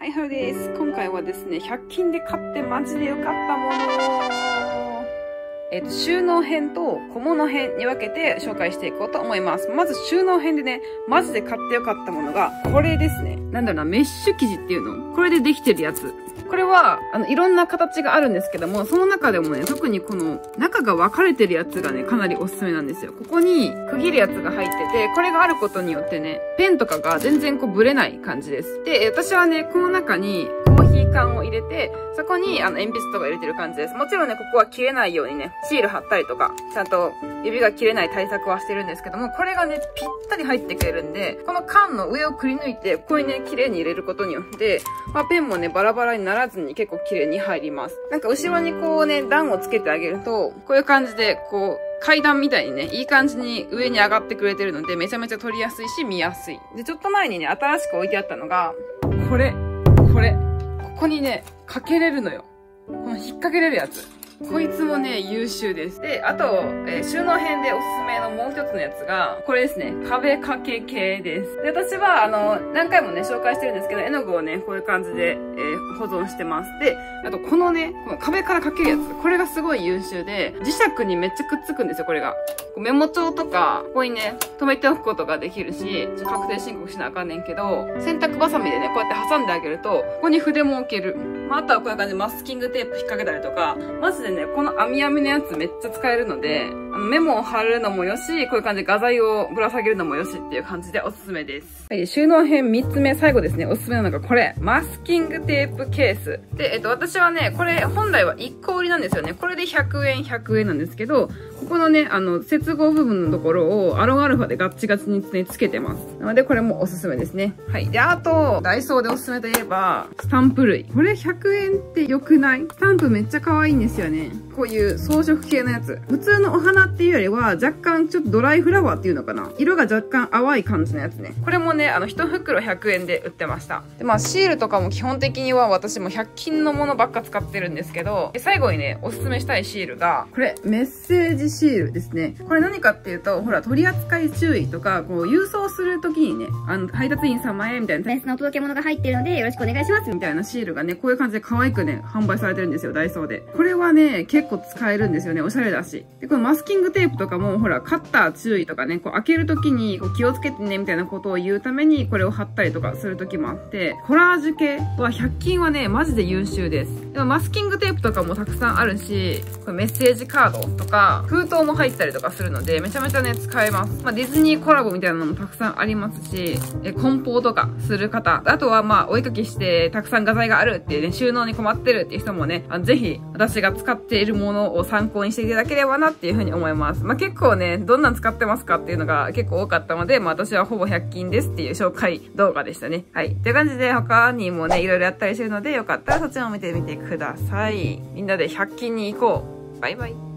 はい、ハロです。今回はですね、100均で買ってマジで良かったもの収納編と小物編に分けて紹介していこうと思います。まず収納編でね、マジで買って良かったものが、これですね。なんだろうな、メッシュ生地っていうの？これでできてるやつ。これは、いろんな形があるんですけども、その中でもね、特にこの中が分かれてるやつがね、かなりおすすめなんですよ。ここに区切るやつが入ってて、これがあることによってね、ペンとかが全然こうブレない感じです。で、私はね、この中にコーヒー缶を入れて、そこに鉛筆とか入れてる感じです。もちろんね、ここは切れないようにね、シール貼ったりとか、ちゃんと指が切れない対策はしてるんですけども、これがね、ぴったり入ってくれるんで、この缶の上をくり抜いて、ここにね、綺麗に入れることによって、ペンもね、バラバラにならずに結構綺麗に入ります。なんか後ろにこうね、段をつけてあげると、こういう感じで、こう、階段みたいにね、いい感じに上に上がってくれてるので、めちゃめちゃ撮りやすいし、見やすい。で、ちょっと前にね、新しく置いてあったのが、これ。ここにね、かけれるのよ。この引っ掛けれるやつ。こいつもね、優秀です。で、あと、収納編でおすすめのもう一つのやつが、これですね。壁掛け系です。で、私は、何回もね、紹介してるんですけど、絵の具をね、こういう感じで、保存してます。で、あと、このね、この壁からかけるやつ。これがすごい優秀で、磁石にめっちゃくっつくんですよ、これが。メモ帳とか、ここにね、止めておくことができるし、確定申告しなあかんねんけど、洗濯バサミでね、こうやって挟んであげると、ここに筆も置ける。あとはこういう感じでマスキングテープ引っ掛けたりとか、マジでね、この網のやつめっちゃ使えるので、メモを貼るのもよし、こういう感じで画材をぶら下げるのもよしっていう感じでおすすめです。はい、収納編3つ目、最後ですね、おすすめなのがこれ、マスキングテープケース。で、私はね、これ本来は1個売りなんですよね。これで100円、100円なんですけど、ここのね、接合部分のところをアロンアルファでガッチガチにつけてます。なので、これもおすすめですね。はい。で、あと、ダイソーでおすすめといえば、スタンプ類。これ100円って良くない？スタンプめっちゃ可愛いんですよね。こういう装飾系のやつ。普通のお花っていうよりは、若干ちょっとドライフラワーっていうのかな。色が若干淡い感じのやつね。これもね、1袋100円で売ってました。で、シールとかも基本的には私も100均のものばっか使ってるんですけど、最後にね、おすすめしたいシールが、これ、メッセージシールですね。これ何かっていうと、ほら、取扱い注意とか、こう、郵送するときにね、配達員様へ、みたいな、 ベースのお届け物が入ってるので、よろしくお願いします。 みたいなシールがね、こういう感じで可愛くね、販売されてるんですよ、ダイソーで。これはね、結構使えるんですよね、おしゃれだし。で、このマスキングテープとかも、ほら、カッター注意とかね、こう、開けるときに、こう、気をつけてね、みたいなことを言うために、これを貼ったりとかするときもあって、コラージュ系は100均はね、マジで優秀です。でも、マスキングテープとかもたくさんあるし、これメッセージカードとか、封筒も入ったりとかするので、めちゃめちゃね、使えます。ディズニーコラボみたいなのもたくさんありますし、梱包とかする方、あとはお絵かきしてたくさん画材があるっていうね、収納に困ってるっていう人もね、ぜひ私が使っているものを参考にしていただければなっていうふうに思います。結構ね、どんなん使ってますかっていうのが結構多かったので、私はほぼ100均ですっていう紹介動画でしたね。はい。という感じで他にもね、いろいろやったりしてるので、よかったらそっちも見てみてください。みんなで100均に行こう。バイバイ。